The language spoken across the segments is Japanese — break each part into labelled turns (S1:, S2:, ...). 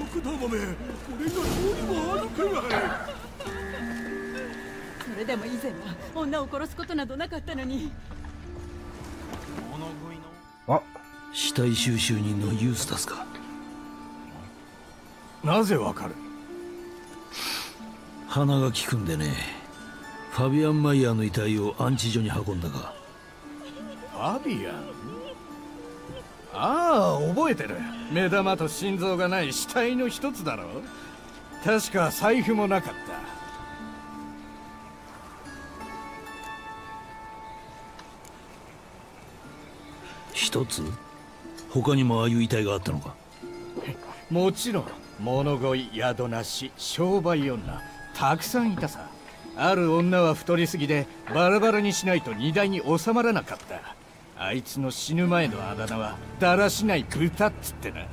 S1: だがめ、これがどうにもあるかがい。
S2: それでも以前は女を殺すことなどなかったのに。
S3: あ、
S4: 死体収集人のユースタスか。
S1: なぜわかる？
S4: 鼻が利くんでね。ファビアン・マイヤーの遺体を安置所に運んだが。
S1: ファビアン？ああ、覚えてる。目玉と心臓がない死体の一つだろ。確か財布もなかった。
S4: 一つ？他にもああいう遺体があったのか？
S1: もちろん、物乞い、宿なし、商売女、たくさんいたさ。ある女は太りすぎでバラバラにしないと荷台に収まらなかった。あいつの死ぬ前のあだ名はだらしない豚っつってな。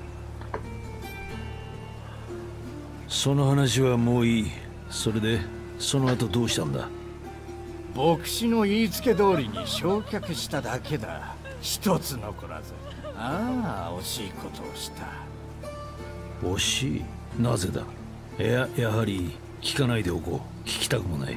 S4: その話はもういい。それでその後どうしたんだ？
S1: 牧師の言いつけ通りに焼却しただけだ。一つ残らず。ああ、惜しいことをした。
S4: 惜しい？なぜだ？やはり聞かないでおこう。聞きたくもない。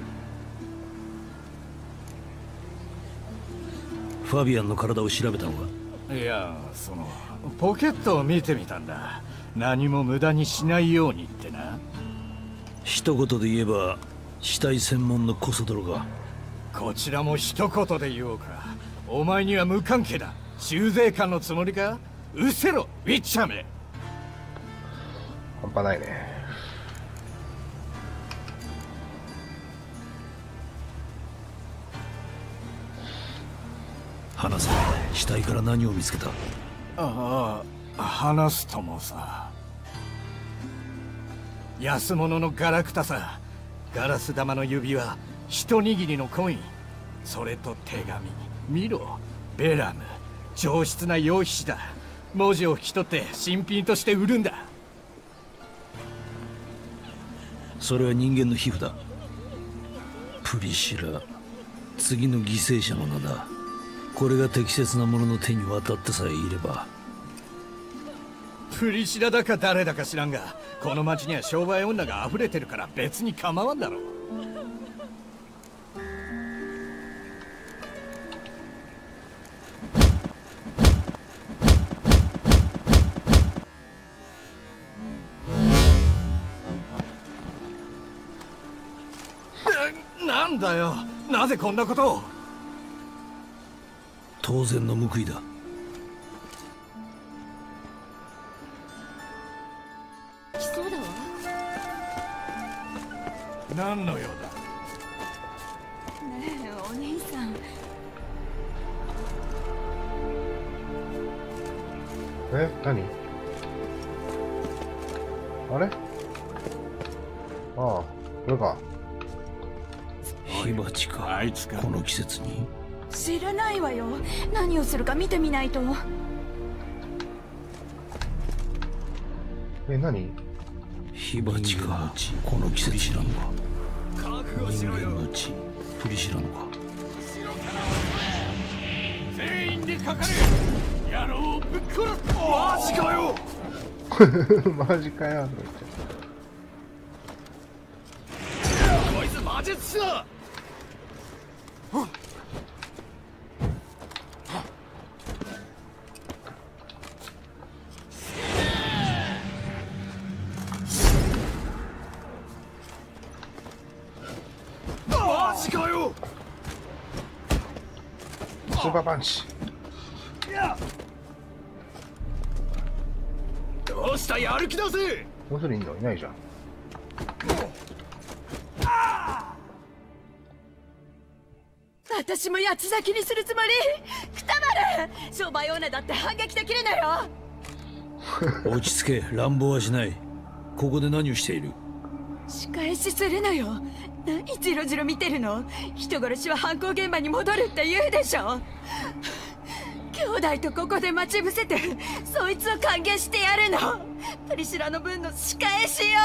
S4: ファビアンの体を調べたのか？
S1: いや、ポケットを見てみたんだ。何も無駄にしないようにってな。
S4: 一言で言えば死体専門のコソ泥か。
S1: こちらも一言で言おうか。お前には無関係だ。修税官のつもりか？うせろ、ウィッチャーめ。
S3: 半端ないね。
S4: 話せ。死体から何を見つけた？
S1: ああ、話すともさ。安物のガラクタさ。ガラス玉の指輪、一握りのコイン、それと手紙。見ろ、ベラム。上質な羊皮紙だ。文字を引き取って新品として売るんだ。
S4: それは人間の皮膚だ。プリシラ、次の犠牲者の名だ。これが適切な者の手に渡ってさえいれば。
S1: プリシラだか誰だか知らんが、この町には商売女が溢れてるから別に構わんだろう。なんだよ、なぜこんなことを。
S4: 当然の報いだ。
S2: 来そうだわ。
S1: 何の用だ？
S2: ねえ、お兄さん。
S3: 何？あれ？ああ、これか。
S4: 火鉢か。
S1: あいつか。
S4: この季節に。
S2: 知らないわよ。何をするか見てみないと。
S3: 何？
S4: 火鉢か。この季節知らんか。人間の血、プリシラのか。
S1: 全員でかかれ。野郎をぶっ殺す。マジかよ。
S3: マジかよ。
S1: こいつ魔術師だ。マジかよ。
S3: スーパーパンチ。
S1: どうした、やる気だぜ。
S3: もう一人いんの？いないじゃん。
S2: 私も八つ咲きにするつもり。くたばる。商売女だって反撃できるのよ。
S4: 落ち着け。乱暴はしない。ここで何をしている？
S2: 仕返しするのよ。何ジロジロ見てるの？人殺しは犯行現場に戻るって言うでしょ。兄弟とここで待ち伏せてそいつを歓迎してやるの。プリシラの分の仕返しよ。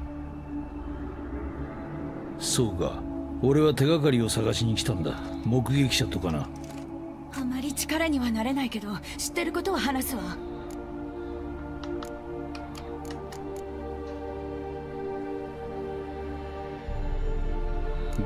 S4: そうか。俺は手がかりを探しに来たんだ。目撃者とかな。
S2: あまり力にはなれないけど知ってることは話すわ。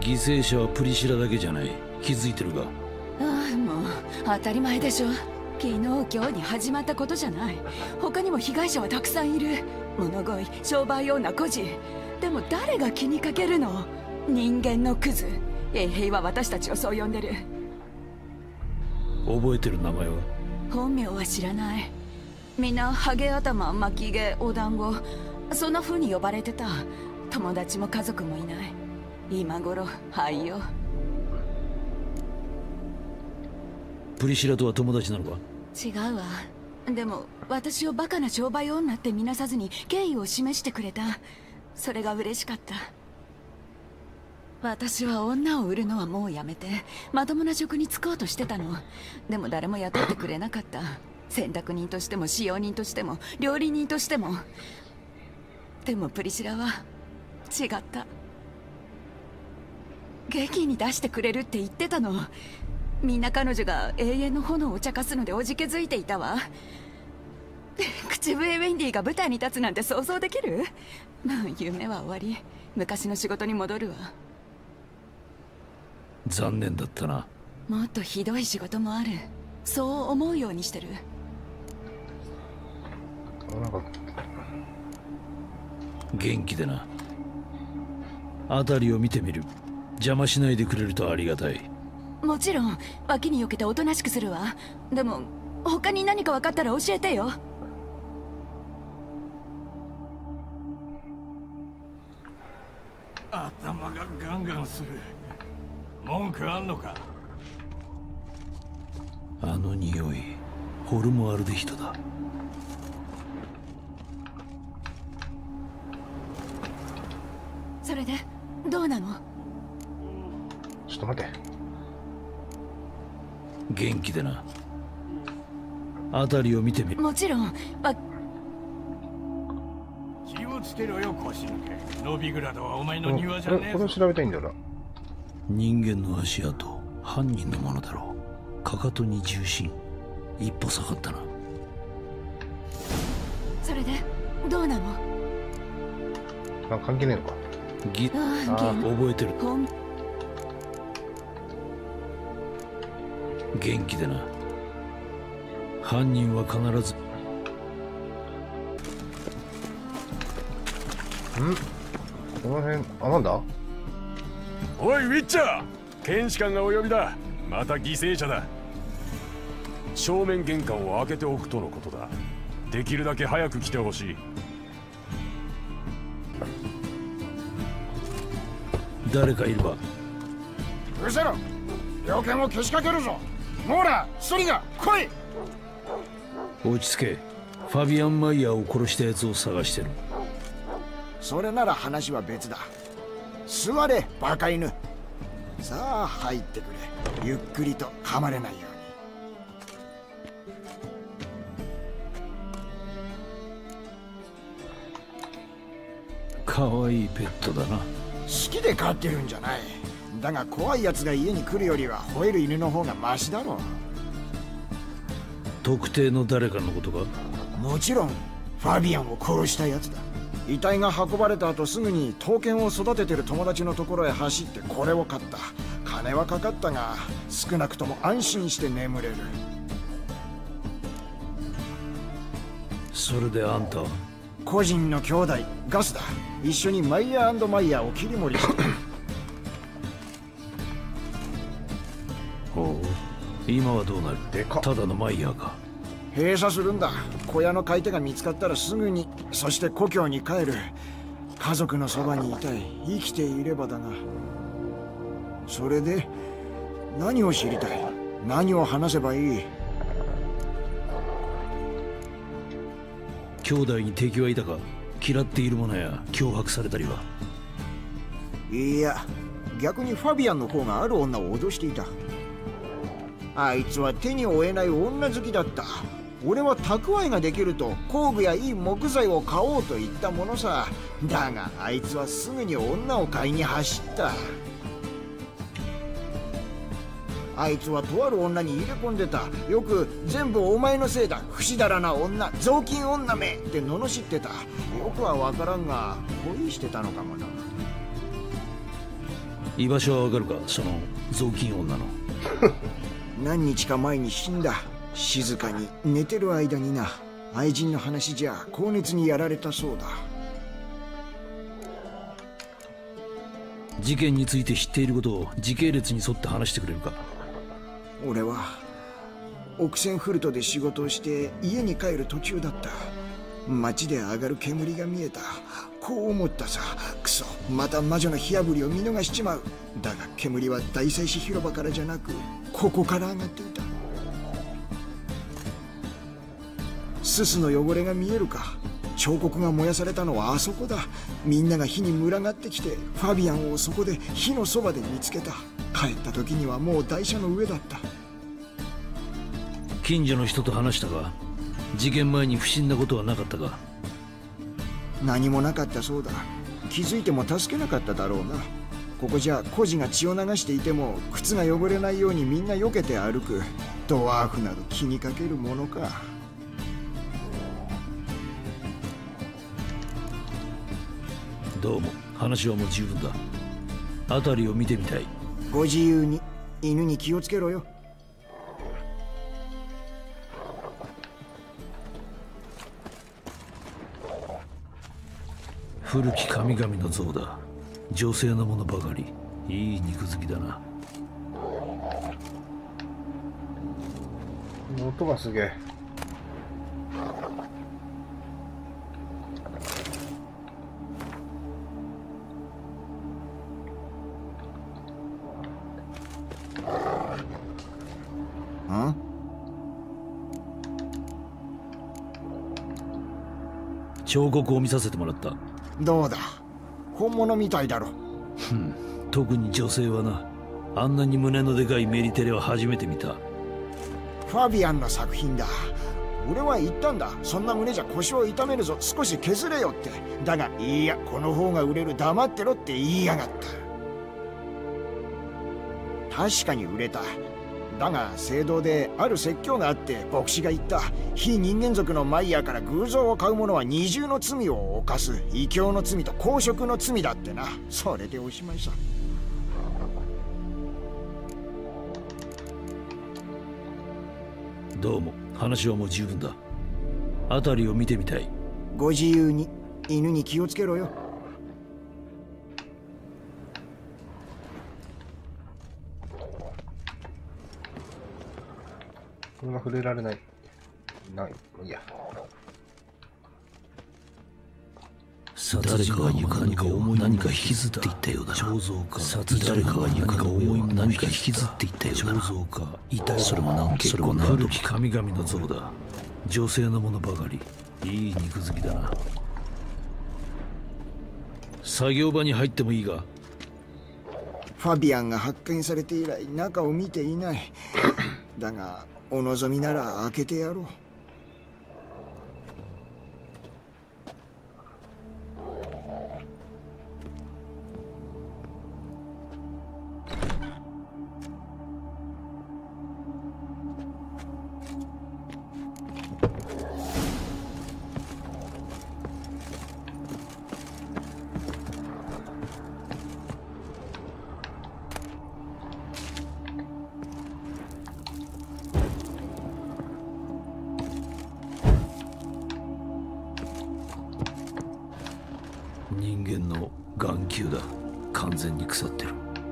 S4: 犠牲者はプリシラだけじゃない。気づいてるか？
S2: ああ、もう当たり前でしょ。昨日今日に始まったことじゃない。他にも被害者はたくさんいる。物乞い、商売女、孤児。でも誰が気にかけるの？人間のクズ。衛兵は私たちをそう呼んでる。
S4: 覚えてる名前は？
S2: 本名は知らない。みんなハゲ頭、巻き毛、お団子、そんな風に呼ばれてた。友達も家族もいない。今頃廃よ。
S4: プリシラとは友達なのか？
S2: 違うわ。でも私をバカな商売女って見なさずに敬意を示してくれた。それが嬉しかった。私は女を売るのはもうやめてまともな職に就こうとしてたの。でも誰も雇ってくれなかった。洗濯人としても使用人としても料理人としても。でもプリシラは違った。劇に出してくれるって言ってたの。みんな彼女が永遠の炎を茶化すのでおじけづいていたわ。口笛ウェンディが舞台に立つなんて想像できる？もう夢は終わり。昔の仕事に戻るわ。
S4: 残念だったな。
S2: もっとひどい仕事もある。そう思うようにしてる。
S3: なんか
S4: 元気でな。辺りを見てみる。邪魔しないでくれるとありがたい。
S2: もちろん脇に避けておとなしくするわ。でも他に何か分かったら教えてよ。
S1: 頭がガンガンする。文句あんのか？
S4: あの匂い、ホルモアルデヒドだ。
S2: それでどうなの？
S3: ちょっと待って。
S4: 元気でな。辺りを見てみる。
S2: もちろん。
S1: 気をつけろよ、腰抜け。ノビグラドはお前の庭じゃねえぞ。
S3: これを調べたいんだよな。
S4: 人間の足跡、犯人のものだろう。かかとに重心、一歩下がったな。
S2: それでどうなの？
S3: なんか関係ねえのか。
S4: 覚えてる。元気でな。犯人は必ず。
S3: この辺、あ、なんだ？
S5: おいウィッチャー、検視官がお呼びだ。また犠牲者だ。正面玄関を開けておくとのことだ。できるだけ早く来てほしい。
S4: 誰かいるか？
S6: うるせろ。猟犬をけしかけるぞ。モーラ、ストリガー、来い。
S4: 落ち着け。ファビアン・マイヤーを殺したやつを探してる。
S6: それなら話は別だ。座れ、バカ犬。さあ入ってくれ。ゆっくりと噛まれないよ
S4: うに。かわいいペットだな。
S6: 好きで飼ってるんじゃない。だが怖いやつが家に来るよりは吠える犬の方がマシだろう。
S4: 特定の誰かのことか？
S6: もちろんファビアンを殺したやつだ。遺体が運ばれた後すぐに刀剣を育ててる友達のところへ走ってこれを買った。金はかかったが少なくとも安心して眠れる。
S4: それであんたは？
S6: 個人の兄弟ガスだ。一緒にマイヤー&マイヤーを切り盛りしてる。
S4: ほう、今はどうなる？
S3: でかっ。
S4: ただのマイヤーか？
S6: 閉鎖するんだ。小屋の買い手が見つかったらすぐに、そして故郷に帰る。家族のそばにいたい。生きていればだな。それで何を知りたい？何を話せばいい？
S4: 兄弟に敵はいたか？嫌っているものや脅迫されたりは？
S6: いや、逆にファビアンの方がある女を脅していた。あいつは手に負えない女好きだった。俺は蓄えができると工具やいい木材を買おうと言ったものさ。だがあいつはすぐに女を買いに走った。あいつはとある女に入れ込んでた。よく全部お前のせいだ、不死だらな女、雑巾女めって罵ってた。よくは分からんが恋してたのかもな。
S4: 居場所はわかるか、その雑巾女の。
S6: 何日か前に死んだ。静かに寝てる間にな。愛人の話じゃ高熱にやられたそうだ。
S4: 事件について知っていることを時系列に沿って話してくれるか。
S6: 俺はオクセンフルトで仕事をして家に帰る途中だった。街で上がる煙が見えた。こう思ったさ。クソ、また魔女の火あぶりを見逃しちまう。だが煙は大祭司広場からじゃなくここから上がっていた。すすの汚れが見えるか。彫刻が燃やされたのはあそこだ。みんなが火に群がってきてファビアンをそこで火のそばで見つけた。帰った時にはもう台車の上だった。
S4: 近所の人と話したか。事件前に不審なことはなかったか。
S6: 何もなかったそうだ。気づいても助けなかっただろうな。ここじゃ孤児が血を流していても靴が汚れないようにみんな避けて歩く。ドワーフなど気にかけるものか。
S4: どうも、話はもう十分だ。辺りを見てみたい。
S6: ご自由に。犬に気をつけろよ。
S4: 古き神々の像だ。女性のものばかり。いい肉付きだな。
S3: 音がすげえ。
S4: 彫刻を見させてもらった。
S6: どうだ、本物みたいだろ。
S4: 特に女性はな。あんなに胸のでかいメリテレは初めて見た。
S6: ファビアンの作品だ。俺は言ったんだ。そんな胸じゃ腰を痛めるぞ、少し削れよって。だがいいや、この方が売れる、黙ってろって言いやがった。確かに売れた。だが聖堂である説教があって、牧師が言った。非人間族のマイヤーから偶像を買う者は二重の罪を犯す。異教の罪と公職の罪だってな。それでおしまいさ。
S4: どうも、話はもう十分だ。辺りを見てみたい。
S6: ご自由に。犬に気をつけろよ。
S3: これが触れられない。ない。いや。
S4: 誰かが床に何か引きずっていったようだな。彫像か。誰かが床に何か引きずっていったようだな。彫像か。それも結構な古き神々の像だ。女性のものばかり。いい肉付きだな。作業場に入ってもいいが。
S6: ファビアンが発見されて以来中を見ていない。だがお望みなら開けてやろう。
S4: 人間の眼球だ。完全に腐ってる。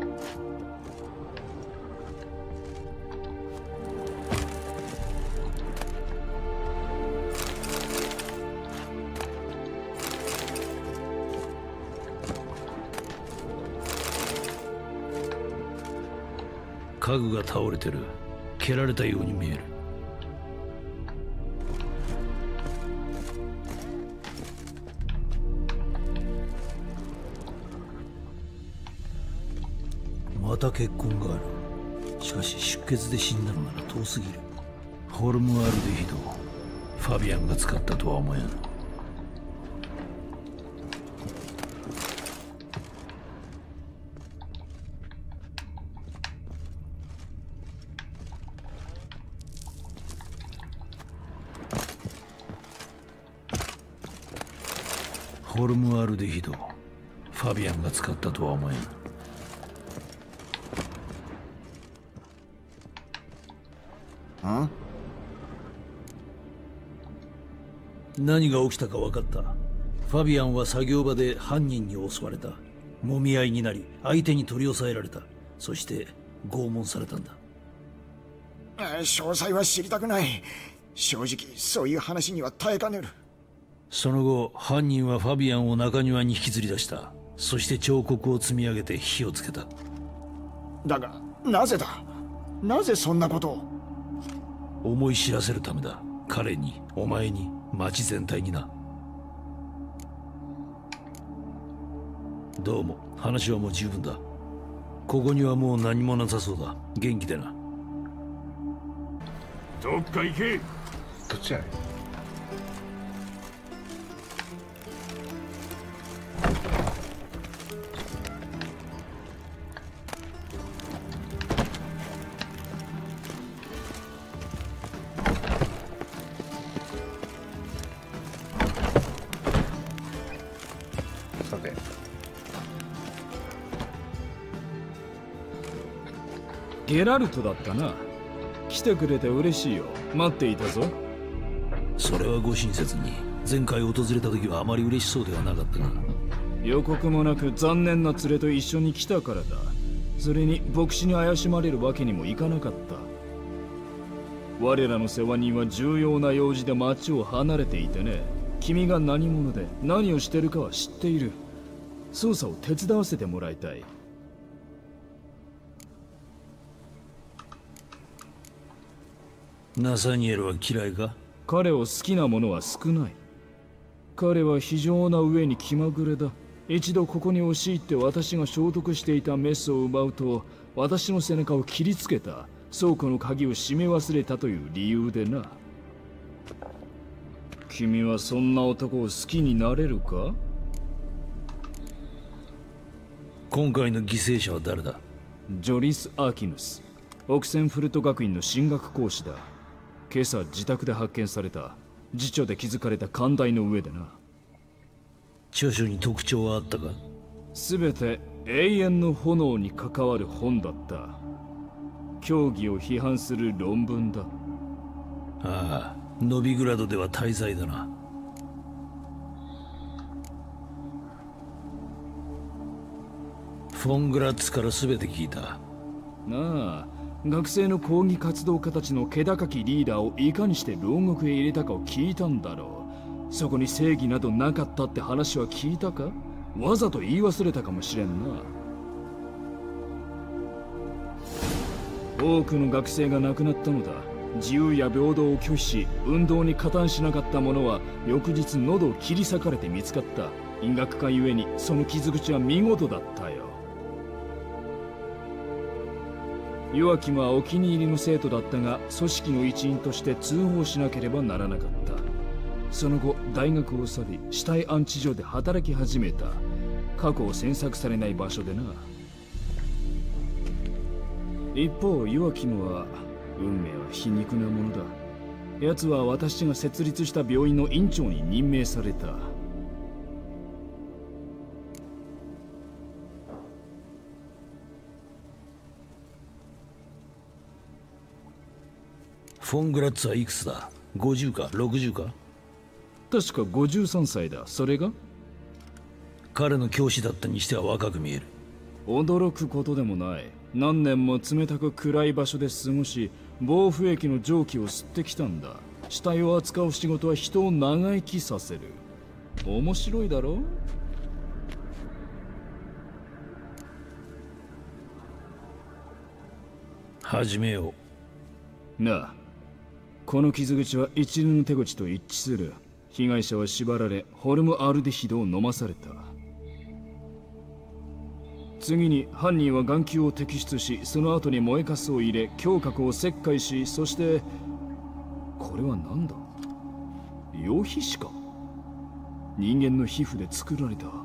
S4: 家具が倒れてる。蹴られたように見える。また血痕がある。しかし出血で死んだのなら遠すぎる。ホルムアルデヒド。ファビアンが使ったとは思えん。ホルムアルデヒド。ファビアンが使ったとは思えん。
S6: ん？
S4: 何が起きたか分かった。ファビアンは作業場で犯人に襲われた。揉み合いになり相手に取り押さえられた。そして拷問されたんだ。
S6: 詳細は知りたくない。正直そういう話には耐えかねる。
S4: その後犯人はファビアンを中庭に引きずり出した。そして彫刻を積み上げて火をつけた。
S6: だがなぜだ？なぜそんなことを？
S4: 思い知らせるためだ。彼に、お前に、町全体にな。どうも、話はもう十分だ。ここにはもう何もなさそうだ。元気でな。
S5: どっか行け。
S3: どっちやねん。さて、
S7: ゲラルトだったな。来てくれて嬉しいよ。待っていたぞ。
S4: それはご親切に。前回訪れた時はあまり嬉しそうではなかったが。
S7: 予告もなく残念な連れと一緒に来たからだ。それに牧師に怪しまれるわけにもいかなかった。我らの世話人は重要な用事で町を離れていてね。君が何者で何をしてるかは知っている。捜査を手伝わせてもらいたい。
S4: ナサニエルは嫌いか？
S7: 彼を好きな者は少ない。彼は非常な上に気まぐれだ。一度ここに押し入って私が消毒していたメスを奪うと、私の背中を切りつけた。倉庫の鍵を閉め忘れたという理由でな。君はそんな男を好きになれるか？
S4: 今回の犠牲者は誰だ？
S7: ジョリス・アーキヌス。オクセンフルト学院の進学講師だ。今朝自宅で発見された。辞書で築かれた寛大の上でな。
S4: 著書に特徴はあったか？
S7: すべて永遠の炎に関わる本だった。教義を批判する論文だ。
S4: ああ、ノビグラドでは大罪だな。フォングラッツから全て聞いた。
S7: なあ、学生の抗議活動家たちの気高きリーダーをいかにして牢獄へ入れたかを聞いたんだろう。そこに正義などなかったって話は聞いたか？わざと言い忘れたかもしれんな。多くの学生が亡くなったのだ。自由や平等を拒否し運動に加担しなかった者は翌日喉を切り裂かれて見つかった。因学家ゆえにその傷口は見事だったよ。ヨアキムはお気に入りの生徒だったが、組織の一員として通報しなければならなかった。その後大学を去り死体安置所で働き始めた。過去を詮索されない場所でな。一方ヨアキムは運命は皮肉なものだ。奴は私が設立した病院の院長に任命された。
S4: フォングラッツはいくつだ？ 50 か 60 か？
S7: 確か53歳だ。それが？
S4: 彼の教師だったにしては若く見える。
S7: 驚くことでもない。何年も冷たく暗い場所で過ごし、防腐液の蒸気を吸ってきたんだ。死体を扱う仕事は人を長生きさせる。面白いだろ？
S4: 始めよ
S7: う。なあ、この傷口は一連の手口と一致する。被害者は縛られホルムアルデヒドを飲まされた。次に犯人は眼球を摘出し、その後に燃えかすを入れ胸郭を切開し、そしてこれは何だ？羊皮紙か？人間の皮膚で作られた。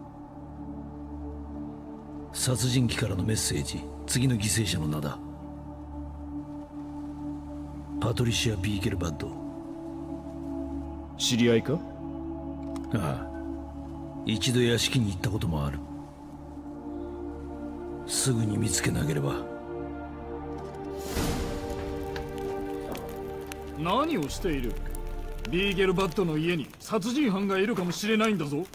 S4: 殺人鬼からのメッセージ。次の犠牲者の名だ。パトリシア・ビーケルバッド。
S7: 知り合いか？
S4: ああ、一度屋敷に行ったこともある。すぐに見つけなければ。
S7: 何をしている？ビーゲルバットの家に殺人犯がいるかもしれないんだぞ。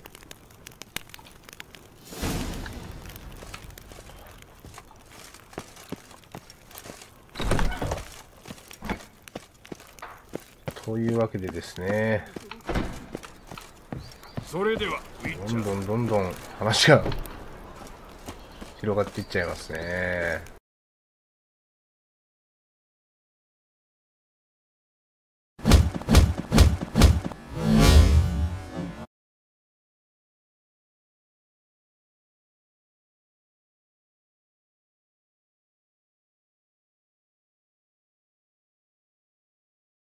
S3: というわけでですね、
S7: それでは
S3: どんどん話が広がっていっちゃいますね。